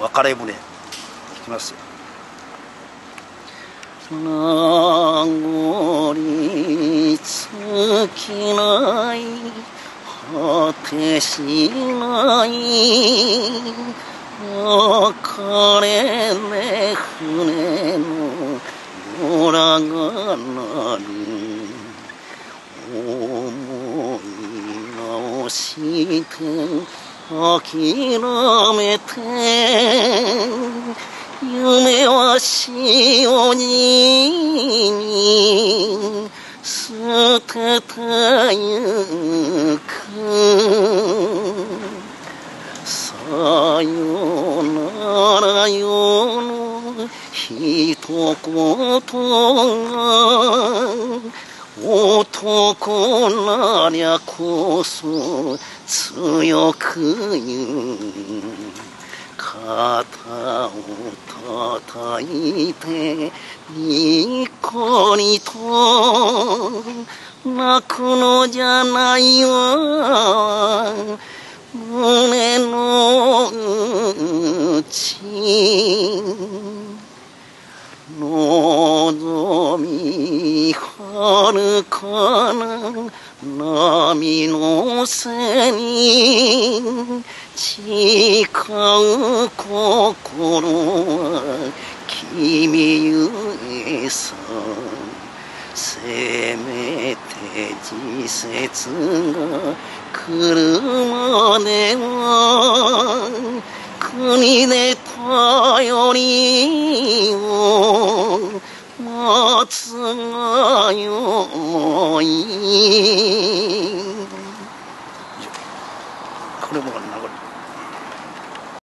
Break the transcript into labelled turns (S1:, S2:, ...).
S1: 別れ船いきますよ。
S2: 名残尽きない果てしない別れで船のドラが鳴る思い直して諦めて夢は潮に捨ててゆくさよならよの一言が男なりゃこそ強く言う肩を叩いてにっこりと泣くのじゃないわ胸の内望みはるかな波の背に誓う心は君ゆえさせめて時節が来るまでは国で頼りを待つがよい